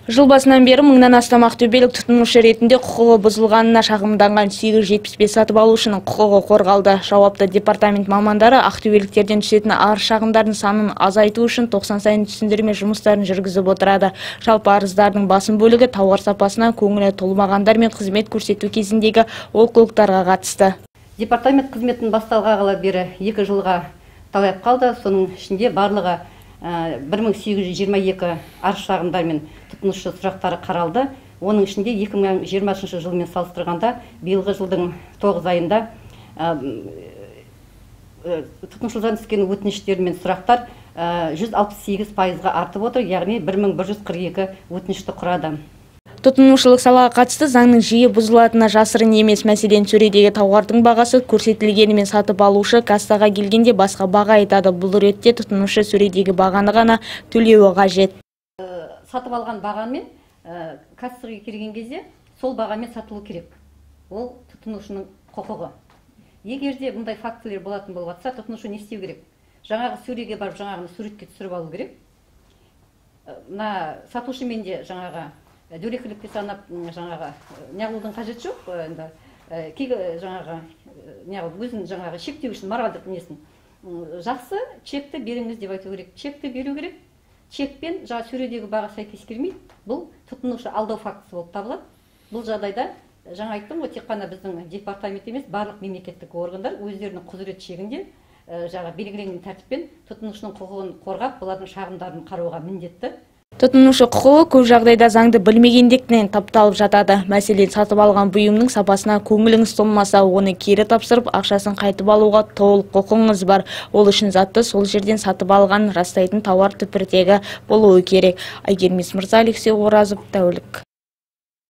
Жыл басынан бері мыңнан астам ақтөбелік тұтынушы ретінде құқығы бұзылғанына шағымданған 875 сатып алушының құқығы қорғалды. Жауапты департамент мамандары ақтөбеліктерден түсетін арыз шағымдардың санын азайту үшін 90 сайын түсіндірме жұмыстарын жүргізіп отырады. Жалпы арыздардың басым бөлігі тауар сапасына көңілі толмағандар мен қызмет көрсету кезіндегі олқылықтарға қатысты. Департамент қызметін басталғалы бері 2 жылға талайып қалды. Соның ішінде барлығы 1822 арыз шағымдар мен тұтынушы сұрақтары қаралды. Оның ішінде 2020 жылмен салыстырғанда биылғы жылдың 9 айында тұтынушылардан түскен өтініштер мен сұрақтар 168%-ға артып отыр, яғни 1142 өтінішті құрады. Тұтынушылық салаға қатысты заңның жиі бұзылатыны жасырын емес. Мәселен, сөредегі тауардың бағасы көрсетілгенімен сатып алушы кассаға келгенде басқа баға айтады. Бұл ретте тұтынушы сөредегі бағаны ғана төлеуі қажет. Сатып алған бағамен кассаға келген кезде сол бағамен сатылу керек. Ол тұтынушының құқығы. Егерде бұндай фактілер болатын болып жатса, тұтынушы не істеу керек? Жаңағы сөреге барып, жаңағыны суретке түсіріп алу керек. Сатушымен де жаңағы дөрекілікке санап жаңағы неғылудың қажет жоқ. Өзін жаңағы шектеу үшін моральдық несін. Жақсы, чекті беріңіз деп айту керек. Чекті беру керек. Чекпен жаңа сөредегі баға сәйкес келмейді. Бұл тұтынушы алдау фактісі болып табылады. Бұл жағдайда жаңа айттым ғой, тек қана біздің департамент емес, барлық мемлекеттік органдар өздерінің құзырет шегінде жаңа белгіленген тәртіппен тұтынушының құқығын қорғап, олардың шағымдарын қарауға міндетті. Тұтынушы құқығы көп жағдайда заңды білмегендіктен тапталып жатады. Мәселен, сатып алған бұйымның сапасына көңіліңіз толмаса, оны кері тапсырып, ақшасын қайтып алуға толық құқыңыз бар. Ол үшін затты сол жерден сатып алған растайтын тауар түпіртегі болуы керек. Айгермес Мырза, Алексей Оразов, тәулік.